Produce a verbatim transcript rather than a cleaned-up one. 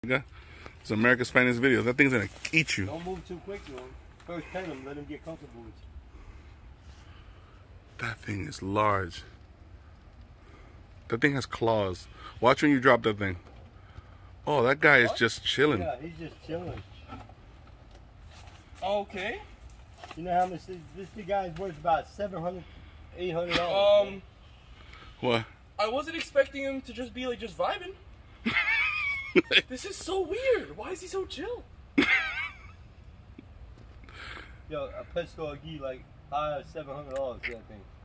It's America's Finest Videos. That thing's gonna eat you. Don't move too quick to him. First pet him, let him get comfortable with you. That thing is large. That thing has claws. Watch when you drop that thing. Oh, that guy is just chilling. Yeah, he's just chilling. Okay. You know how much this, this big guy is worth? About seven hundred, eight hundred dollars. Um. What? I wasn't expecting him to just be like just vibing. This is so weird. Why is he so chill? Yo, a pet store will give you like high seven hundred dollars for that thing.